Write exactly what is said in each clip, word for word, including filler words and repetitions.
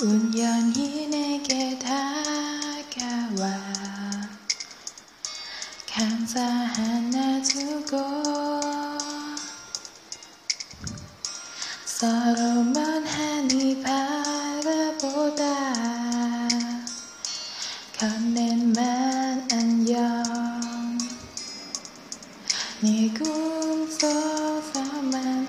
운명이 내게 다가와 감사 하나 주고 서로만 하니 바라보다 건넨만 안녕 네 꿈속에서만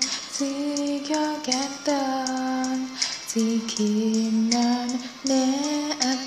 지켜갔던 지킨 넌 내 앞